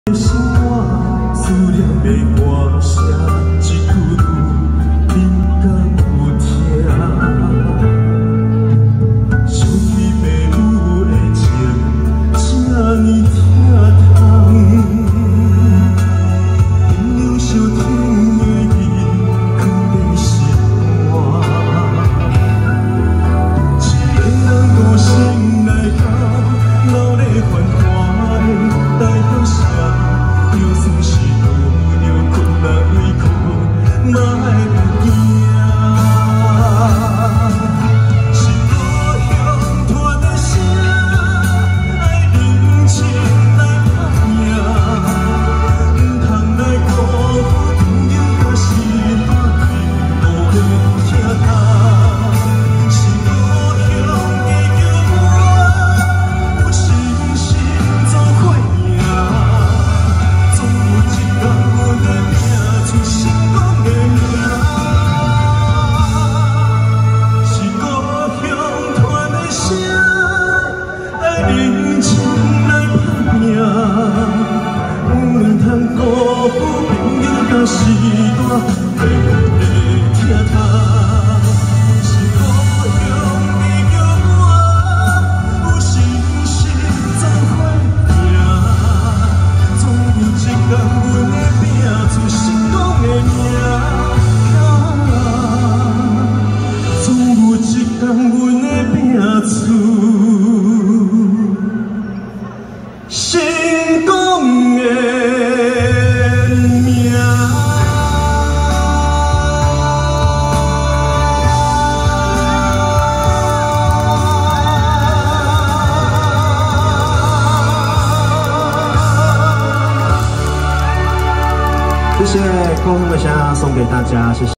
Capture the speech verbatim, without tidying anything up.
心我思念的歌声，一句句你敢有听？想起父母的情，这呢疼痛。朋友相听的伊，藏在心肝。一个人孤身来到闹热繁华的台北城。 就算是遇着困难委屈，嘛会不惊。是故乡传的声，爱认真来打拼，唔通来辜负朋友甲是伴朋无会听他。是故乡的叫我有信心做伙赢。 认真来打拼，唔通辜负朋友甲时代会听他。是故乡的叫我有信心做伙赢，总有一天阮会拼出成功的名，总有一天阮会拼出。 成功的名。谢谢空空的虾送给大家，谢谢。